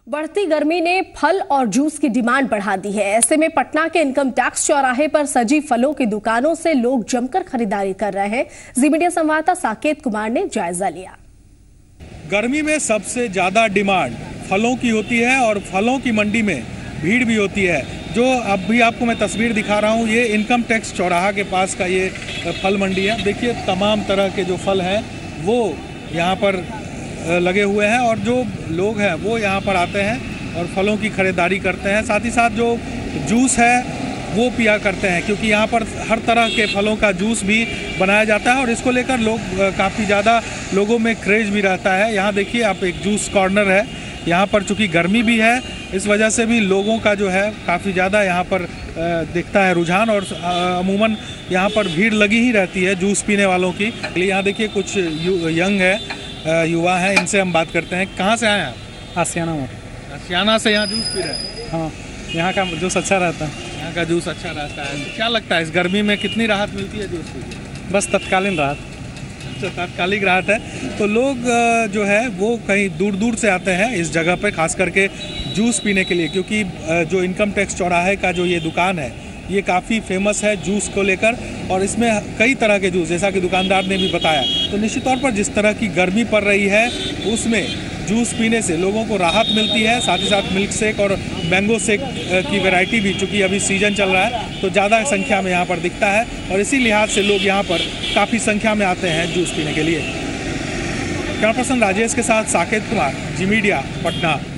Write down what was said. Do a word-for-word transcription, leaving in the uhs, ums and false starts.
बढ़ती गर्मी ने फल और जूस की डिमांड बढ़ा दी है। ऐसे में पटना के इनकम टैक्स चौराहे पर सजी फलों की दुकानों से लोग जमकर खरीदारी कर रहे हैं। जी मीडिया संवाददाता साकेत कुमार ने जायजा लिया। गर्मी में सबसे ज्यादा डिमांड फलों की होती है और फलों की मंडी में भीड़ भी होती है। जो अब भी आपको मैं तस्वीर दिखा रहा हूँ, ये इनकम टैक्स चौराहा के पास का ये फल मंडी है। देखिए तमाम तरह के जो फल हैं वो यहाँ पर लगे हुए हैं और जो लोग हैं वो यहाँ पर आते हैं और फलों की खरीदारी करते हैं। साथ ही साथ जो जूस है वो पिया करते हैं, क्योंकि यहाँ पर हर तरह के फलों का जूस भी बनाया जाता है और इसको लेकर लोग काफ़ी ज़्यादा लोगों में क्रेज़ भी रहता है। यहाँ देखिए आप, एक जूस कॉर्नर है यहाँ पर। चूँकि गर्मी भी है इस वजह से भी लोगों का जो है काफ़ी ज़्यादा यहाँ पर दिखता है रुझान, और अमूमन यहाँ पर भीड़ लगी ही रहती है जूस पीने वालों की। यहाँ देखिए कुछ यंग है, युवा हैं, इनसे हम बात करते हैं। कहाँ से आए हैं आप? आसियाना में। आसियाना से यहाँ जूस पी रहे हैं? हाँ, यहाँ का जूस अच्छा रहता है। यहाँ का जूस अच्छा रहता है। तो क्या लगता है इस गर्मी में कितनी राहत मिलती है जूस पी? बस तत्कालीन राहत। अच्छा, तात्कालिक राहत है। तो लोग जो है वो कहीं दूर दूर से आते हैं इस जगह पे, खास करके जूस पीने के लिए, क्योंकि जो इनकम टैक्स चौराहे का जो ये दुकान है ये काफ़ी फेमस है जूस को लेकर, और इसमें कई तरह के जूस, जैसा कि दुकानदार ने भी बताया। तो निश्चित तौर पर जिस तरह की गर्मी पड़ रही है उसमें जूस पीने से लोगों को राहत मिलती है। साथ ही साथ मिल्क शेक और मैंगो शेक की वैरायटी भी, चूँकि अभी सीजन चल रहा है, तो ज़्यादा संख्या में यहाँ पर दिखता है और इसी लिहाज से लोग यहाँ पर काफ़ी संख्या में आते हैं जूस पीने के लिए। कैमरा पर्सन राजेश के साथ साकेत कुमार, जी मीडिया, पटना।